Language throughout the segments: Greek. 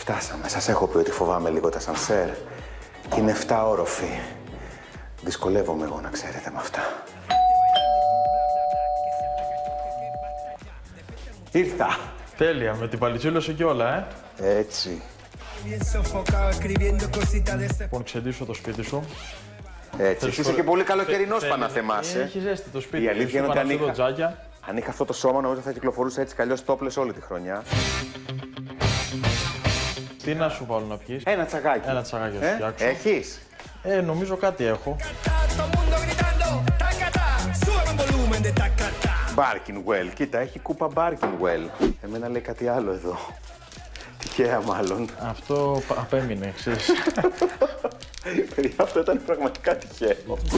Φτάσαμε. Σας έχω πει ότι φοβάμαι λίγο τα σανσέρ. Και είναι 7 όροφοι. Δυσκολεύομαι εγώ να ξέρετε με αυτά. Ήρθα. Τέλεια, με την παλιτσούλα σου και όλα, Έτσι. Λοιπόν, ξεντήσω το σπίτι σου. Έτσι. Είσαι και πολύ καλοκαιρινός παναθεμάσαι. Έχει ζέστη το σπίτι. Η αλήθεια είναι ότι αν είχα αυτό το σώμα, νομίζω θα κυκλοφορούσε έτσι κι αλλιώς τόπλες όλη τη χρονιά. Τι να σου βάλω να πιείς? Ένα τσαγάκι. Ένα τσαγάκι να σου φτιάξω. Έχεις? Νομίζω κάτι έχω. Barkinwell. Κοίτα, έχει κούπα Barkinwell. Εμένα λέει κάτι άλλο εδώ. Τυχαία μάλλον. Αυτό απέμεινε, ξέρεις. Παιδιά, αυτό ήταν πραγματικά τυχαίο.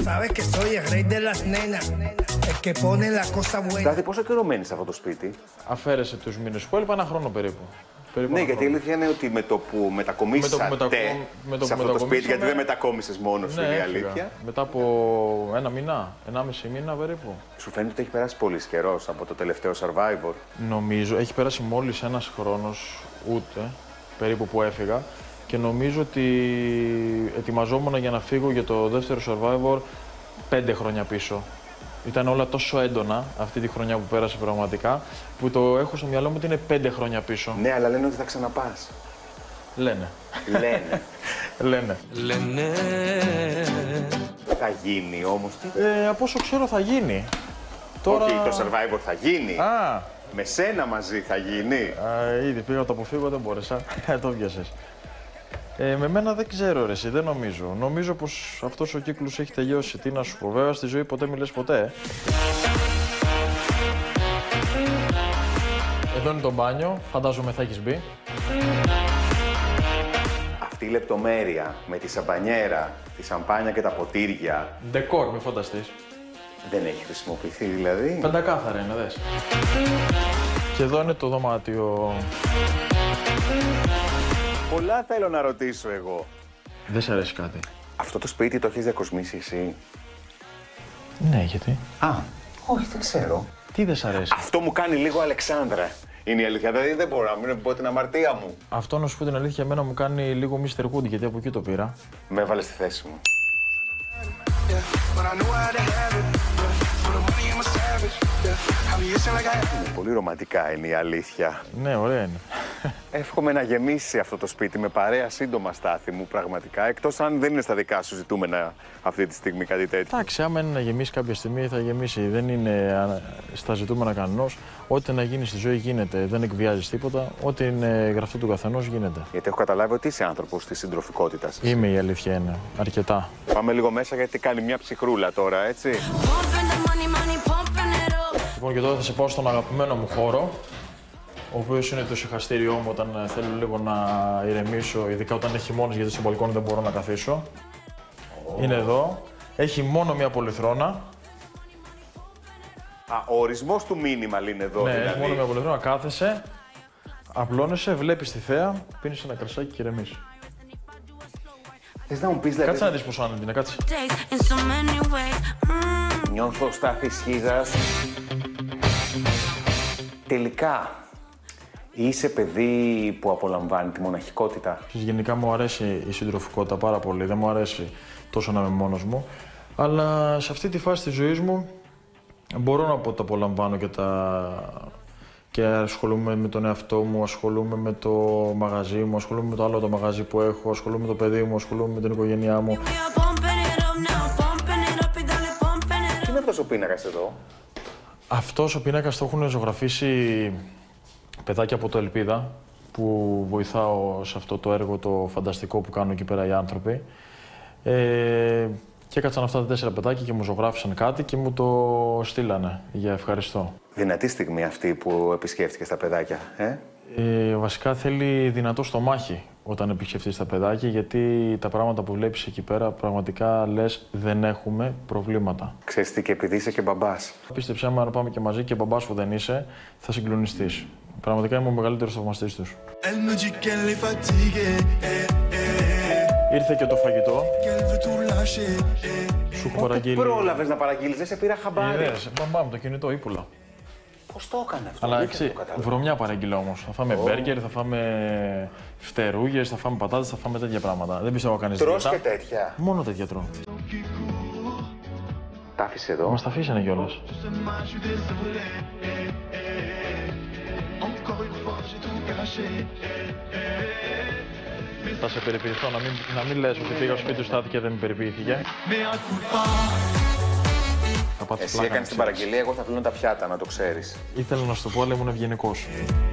Τάδε, πόσο καιρό μένεις σε αυτό το σπίτι? Αφαίρεσε τους μήνες που έλειπα, ένα χρόνο περίπου. Ναι, γιατί η αλήθεια είναι ότι με το που μετακομίσατε σε αυτό το σπίτι, γιατί δεν μετακόμισες μόνος σου, είναι η αλήθεια. Μετά από ένα μήνα, 1,5 μήνα περίπου. Σου φαίνεται ότι έχει περάσει πολύς καιρός από το τελευταίο Survivor? Νομίζω, έχει περάσει μόλις ένας χρόνος, ούτε, περίπου που έφυγα. Και νομίζω ότι ετοιμαζόμουν για να φύγω για το δεύτερο Survivor 5 χρόνια πίσω. Ήταν όλα τόσο έντονα αυτή τη χρονιά που πέρασε πραγματικά, που το έχω στο μυαλό μου ότι είναι 5 χρόνια πίσω. Ναι, αλλά λένε ότι θα ξαναπάς. Λένε. Λένε. Θα γίνει όμως. Από όσο ξέρω θα γίνει. Τώρα... Όχι, το Survivor θα γίνει. Α. Με σένα μαζί θα γίνει. Ήδη πήγα να το αποφύγω, δεν μπόρεσα. Το πιάσες. Με μένα δεν ξέρω ρε εσύ, δεν νομίζω. Νομίζω πως αυτός ο κύκλος έχει τελειώσει. Τι να σου πω, βέβαια στη ζωή ποτέ μιλες ποτέ. Εδώ είναι το μπάνιο, φαντάζομαι θα έχεις μπει. Αυτή η λεπτομέρεια με τη σαμπανιέρα, τη σαμπάνια και τα ποτήρια. Ντεκόρ, μη φανταστείς. Δεν έχει χρησιμοποιηθεί δηλαδή. Πεντακάθαρα είναι, δες. Και εδώ είναι το δωμάτιο. Πολλά θέλω να ρωτήσω εγώ. Δεν σε αρέσει κάτι? Αυτό το σπίτι το έχεις διακοσμήσει εσύ? Ναι, γιατί? Όχι, δεν ξέρω. Τι δεν σ' αρέσει? Αυτό μου κάνει λίγο Αλεξάνδρα. Είναι η αλήθεια, δηλαδή δεν μπορώ να μην πω την αμαρτία μου. Αυτό να σου πω την αλήθεια, εμένα μου κάνει λίγο Mr. Wood, γιατί από εκεί το πήρα. Με έβαλε στη θέση μου. Είναι πολύ ρομαντικά, είναι η αλήθεια. Ναι, ωραία είναι. Εύχομαι να γεμίσει αυτό το σπίτι με παρέα σύντομα, Στάθη μου, πραγματικά. Εκτός αν δεν είναι στα δικά σου ζητούμενα αυτή τη στιγμή κάτι τέτοιο. Εντάξει, άμα είναι να γεμίσει κάποια στιγμή θα γεμίσει. Δεν είναι στα ζητούμενα κανενός. Ό,τι να γίνει στη ζωή γίνεται. Δεν εκβιάζει τίποτα. Ό,τι είναι γραφτό του καθενός γίνεται. Γιατί έχω καταλάβει ότι είσαι άνθρωπος της συντροφικότητας. Είμαι, η αλήθεια είναι. Αρκετά. Πάμε λίγο μέσα γιατί κάνει μια ψυχρούλα τώρα, έτσι. Λοιπόν, και τώρα θα σε πάω στον αγαπημένο μου χώρο, ο οποίος είναι το ησυχαστήριό μου όταν θέλω λίγο να ηρεμήσω, ειδικά όταν έχει χειμώνας, γιατί στο μπαλκόνι δεν μπορώ να καθίσω. Είναι εδώ. Έχει μόνο μία πολυθρόνα. Ο ορισμός του μίνιμαλ είναι εδώ, ναι, δηλαδή. έχει μόνο μία πολυθρόνα. Κάθεσαι, απλώνεσαι, βλέπεις τη θέα, πίνεις ένα κρασάκι και ηρεμείς. Θες να μου πεις, δηλαδή... Κάτσε να δεις πόσο άνετη είναι, κάτσε. Νιώθω Στάθη Σχίζας. Τελικά, είσαι παιδί που απολαμβάνει τη μοναχικότητα? Γενικά μου αρέσει η συντροφικότητα πάρα πολύ, δεν μου αρέσει τόσο να είμαι μόνος μου. Αλλά σε αυτή τη φάση της ζωής μου μπορώ να πω ότι τα απολαμβάνω και ασχολούμαι με τον εαυτό μου, ασχολούμαι με το μαγαζί μου, ασχολούμαι με το άλλο το μαγαζί που έχω, ασχολούμαι με το παιδί μου, ασχολούμαι με την οικογένειά μου. Τι είναι αυτός ο πίνακας εδώ? Αυτός ο πίνακας το έχουν ζωγραφίσει παιδάκια από το Ελπίδα, που βοηθάω σε αυτό το έργο το φανταστικό που κάνουν εκεί πέρα οι άνθρωποι. Και έκατσαν αυτά τα 4 παιδάκια και μου ζωγράφισαν κάτι και μου το στείλανε για ευχαριστώ. Δυνατή στιγμή αυτή που επισκέφτηκες τα παιδάκια, Βασικά θέλει δυνατό στομάχι όταν επισκεφτείς τα παιδάκια, γιατί τα πράγματα που βλέπεις εκεί πέρα πραγματικά λες δεν έχουμε προβλήματα. Ξέρεις τι, και επειδή είσαι και μπαμπάς. Πίστεψέ με, να πάμε και μαζί και μπαμπάς που δεν είσαι, θα συγκλονιστείς. Πραγματικά είμαι ο μεγαλύτερος θαυμαστής τους. Ήρθε και το φαγητό. Σου έχω παραγγείλει. Πρόλαβες να παραγγείλεις, δεν σε πήρα χαμπάρι. Μπαμπά μου το κινητό, ύπουλα. Πώς το έκανε αυτό? Αλλά βρωμιά παρήγγειλα όμως. Θα φάμε μπέργκερ, θα φάμε φτερούγες, θα φάμε πατάτες, θα φάμε τέτοια πράγματα. Δεν πιστεύω κανείς. Τρως και τέτοια? Μόνο τέτοια τρώω. Τα άφησε εδώ. Μας τα αφήσανε κιόλας. Θα σε περιποιηθώ, να μην λες ότι πήγα στο σπίτι του Στάθη και δεν με περιποιήθηκε. Εσύ έκανες την παραγγελία, εγώ θα πλύνω τα πιάτα, να το ξέρεις. Ήθελα να σου το πω, αλλά ήμουν ευγενικός.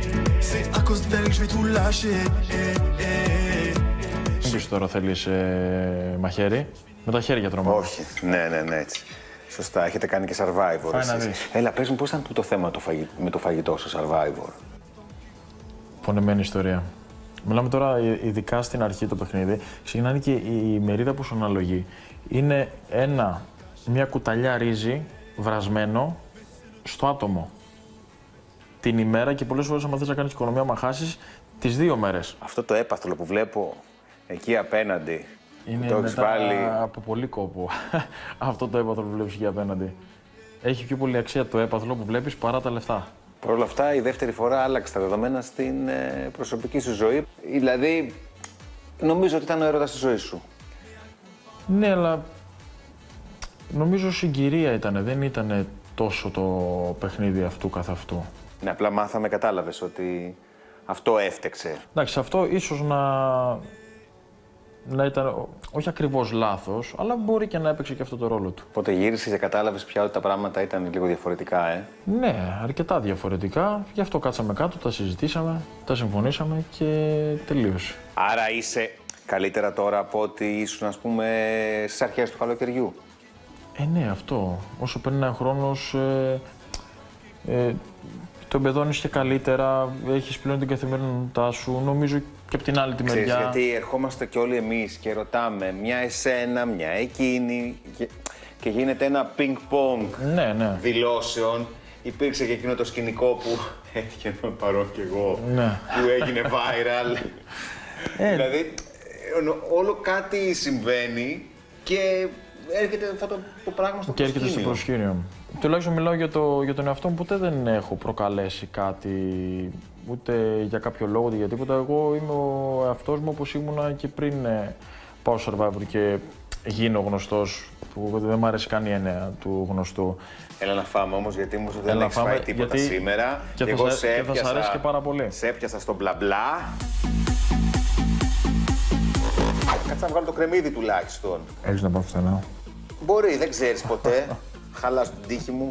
Μην πεις τώρα θέλεις μαχαίρι. Με τα χέρια τρώμε. Όχι, ναι, έτσι. Σωστά, έχετε κάνει και Survivor εσείς. Έλα, πες μου πώς ήταν το θέμα με το φαγητό στο Survivor. Πονεμένη ιστορία. Μιλάμε τώρα ειδικά στην αρχή το παιχνίδι. Ξεκινάει και η μερίδα που σου αναλογεί. Είναι μια κουταλιά ρύζι βρασμένο στο άτομο. Την ημέρα και πολλές φορές άμα θες να κάνεις οικονομία άμα χάσεις, τις 2 μέρες. Αυτό το έπαθλο που βλέπω εκεί απέναντι. Είναι το μετά βάλει... από πολύ κόπο. Αυτό το έπαθλο που βλέπεις εκεί απέναντι. Έχει πιο πολύ αξία το έπαθλο που βλέπεις παρά τα λεφτά. Παρ' όλα αυτά, η δεύτερη φορά άλλαξε τα δεδομένα στην προσωπική σου ζωή. Δηλαδή, νομίζω ότι ήταν ο έρωτας της ζωής σου. Ναι, αλλά νομίζω συγκυρία ήτανε. Δεν ήτανε τόσο το παιχνίδι αυτού καθ' αυτού. Ναι, απλά μάθαμε, κατάλαβες ότι αυτό έφτεξε. Εντάξει, αυτό ίσως να ήταν όχι ακριβώς λάθος, αλλά μπορεί και να έπαιξε και αυτό το ρόλο του. Οπότε γύρισες και κατάλαβες πια ότι τα πράγματα ήταν λίγο διαφορετικά, Ναι, αρκετά διαφορετικά. Γι' αυτό κάτσαμε κάτω, τα συζητήσαμε, τα συμφωνήσαμε και τελείωσε. Άρα είσαι καλύτερα τώρα από ό,τι ήσουν, ας πούμε, στις αρχές του καλοκαιριού. Ναι, αυτό. Όσο περνάει ο χρόνος, το εμπεδώνεις και καλύτερα, έχεις πλέον την καθημερινότητά σου, νομίζω και από την άλλη τη μεριά. Ξέρεις, γιατί ερχόμαστε και όλοι εμείς και ρωτάμε μια εσένα, μια εκείνη και γίνεται ένα πινκ-πονγκ δηλώσεων. Υπήρξε και εκείνο το σκηνικό που έτυχε να πάρω κι εγώ, που έγινε viral. Δηλαδή, όλο κάτι συμβαίνει και έρχεται αυτό το πράγμα στο προσκήνιο. Και έρχεται στο προσκήνιο. Τουλάχιστον μιλάω για τον εαυτό μου, ποτέ δεν έχω προκαλέσει κάτι, ούτε για κάποιο λόγο, ούτε για τίποτα. Εγώ είμαι ο εαυτός μου όπως ήμουνα και πριν πάω Survivor και γίνω γνωστός, που δεν μου αρέσει καν η έννοια του γνωστού. Έλα να φάμε όμως, γιατί μου δεν έχεις φάει τίποτα σήμερα. Και εγώ θα σ' αρέσει και πάρα πολύ. Σε έπιασα στο μπλα μπλα. Κάτσε να βγάλω το κρεμμύδι τουλάχιστον. Έχεις να πάω φθενά. Μπορεί, δεν ξέρεις ποτέ. Χαλάς την τύχη μου.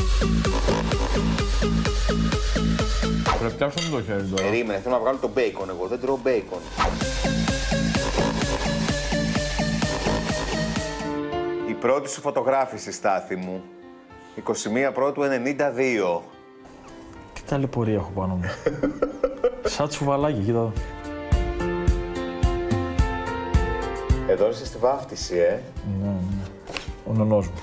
Πρέπει να πιάσω το χέρι τώρα. Περίμενε, θέλω να βγάλω το μπέικον εγώ. Δεν τρώω μπέικον. Η πρώτη σου φωτογράφηση, Στάθη μου. 21 Πρώτου 92. Τι ταλαιπωρία έχω πάνω μου. Σαν τσουβαλάκι, κοίτα εδώ. Εδώ είσαι στη βάφτιση, Ναι. Ο νονός μου.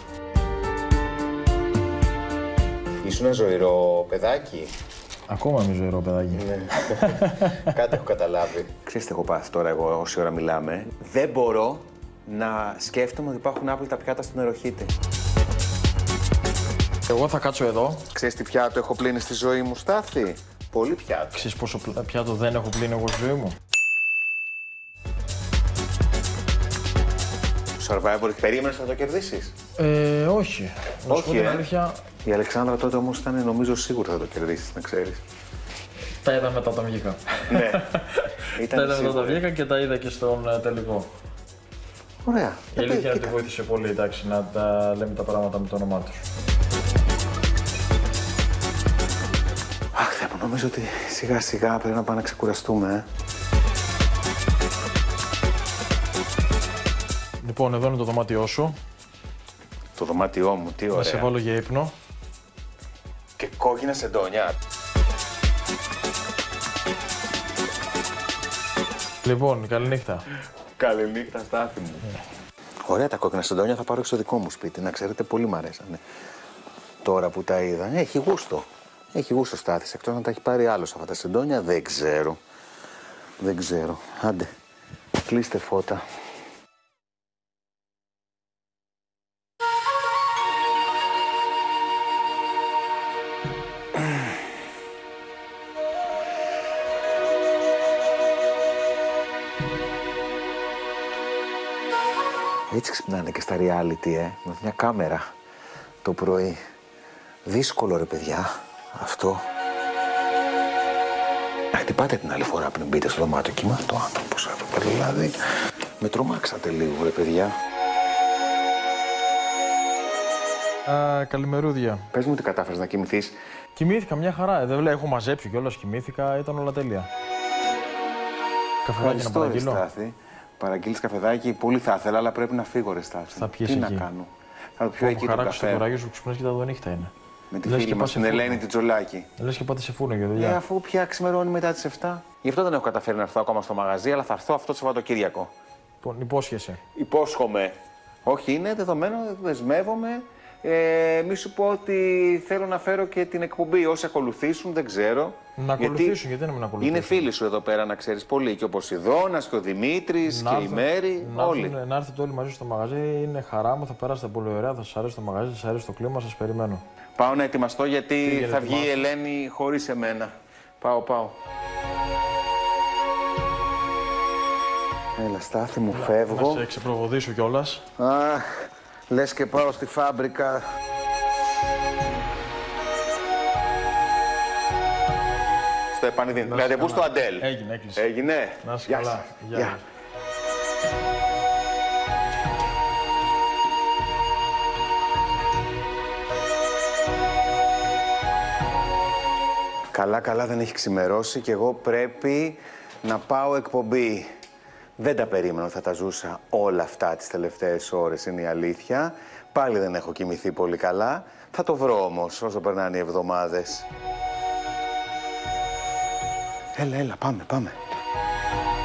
Ήσουν ένα ζωηρό παιδάκι. Ακόμα είμαι ζωηρό παιδάκι. Ναι. Κάτι έχω καταλάβει. Ξέρεις τι έχω πάθει τώρα εγώ όση ώρα μιλάμε. Δεν μπορώ να σκέφτομαι ότι υπάρχουν άπλυτα πιάτα στο νεροχύτη. Εγώ θα κάτσω εδώ. Ξέρεις τι πιάτο έχω πλύνει στη ζωή μου, Στάθη? Πολύ πιάτο. Ξέρεις πόσο πιάτο δεν έχω πλύνει εγώ στη ζωή μου? Survivor, περίμενες να το κερδίσεις? Όχι. Όχι, αλήθεια, η Αλεξάνδρα τότε όμως ήταν, νομίζω, σίγουρα θα το κερδίσεις, να ξέρεις. τα είδα μετά τα βγήκα. Ναι. Τα είδα μετά τα βγήκα και τα είδα και στον τελικό. Ωραία. Η αλήθεια είναι ότι βοήθησε πολύ, εντάξει, να τα λέμε τα πράγματα με το όνομά τους. Αχ, Θεέ μου, νομίζω ότι σιγά σιγά πρέπει να πάμε να ξεκουραστούμε, Λοιπόν, εδώ είναι το δωμάτιό σου. Το δωμάτιό μου, τι ωραία. Να σε βάλω για ύπνο. Και κόκκινα σεντόνια. Λοιπόν, καληνύχτα. Καληνύχτα, Στάθη μου. Ωραία τα κόκκινα σεντόνια, θα πάρω και στο δικό μου σπίτι. Να ξέρετε, πολύ μ' αρέσανε. Τώρα που τα είδα, έχει γούστο. Έχει γούστο, Στάθης. Εκτός να τα έχει πάρει άλλος αυτά τα σεντόνια, δεν ξέρω. Δεν ξέρω. Άντε, κλείστε φώτα. Έτσι ξυπνάνε και στα reality, με μια κάμερα το πρωί. Δύσκολο ρε παιδιά, αυτό. Να χτυπάτε την άλλη φορά πριν μπείτε στο δωμάτιο και με αυτό άνθρωπος εδώ πέρα, δηλαδή. Με τρομάξατε λίγο ρε παιδιά. Καλημερούδια. Πες μου τι κατάφερες να κοιμηθείς. Κοιμήθηκα μια χαρά. Δεν έχω μαζέψει κιόλας, κοιμήθηκα, ήταν όλα τέλεια. Καφεδάκι να παραγγείλω. Στάθη. Παραγγείλεις καφεδάκι, πολύ θα ήθελα, αλλά πρέπει να φύγω ρε Στάθη. Θα πιεις τι εκεί. να κάνω. Θα το πιω εκεί το καφέ. Το ράγιο σου ξυπνάς και τα νύχτα είναι. Με τη φίλη μας την Ελένη την Τζολάκη. Λες και πάτε σε φούρνο για δουλειά. Αφού πια ξημερώνει μετά τις 7. Γι' αυτό δεν έχω καταφέρει να έρθω ακόμα στο μαγαζί, αλλά θα έρθω αυτό το Σαββατοκύριακο. Λοιπόν, υπόσχεσαι. Υπόσχομαι. Όχι, είναι δεδομένο, δεσμεύομαι. Μη σου πω ότι θέλω να φέρω και την εκπομπή. Όσοι ακολουθήσουν, δεν ξέρω. Να ακολουθήσουν, γιατί να μην ακολουθήσουν. Είναι φίλοι σου εδώ πέρα, να ξέρεις πολύ. Και ο Ποσειδώνας και ο Δημήτρης και η Μέρη. Όλοι. Να έρθετε όλοι μαζί στο μαγαζί, είναι χαρά μου, θα περάσετε πολύ ωραία, θα σας αρέσει το μαγαζί, θα σας αρέσει το κλίμα, σας περιμένω. Πάω να ετοιμαστώ γιατί θα βγει η Ελένη χωρίς εμένα. Πάω. Έλα, Στάθη μου, φεύγω. Να σε ξεπροβοδήσω κιόλας. Αχ, λες και πάω στη φάμπρικα. Στο επανειδήν. Ραντεβού στο Αντέλ. Έκλεισε. Έγινε. Να είσαι καλά. Γεια. Καλά, δεν έχει ξημερώσει και εγώ πρέπει να πάω εκπομπή. Δεν τα περίμενα ότι θα τα ζούσα όλα αυτά τις τελευταίες ώρες, είναι η αλήθεια. Πάλι δεν έχω κοιμηθεί πολύ καλά. Θα το βρω όμως όσο περνάνε οι εβδομάδες. Έλα, πάμε.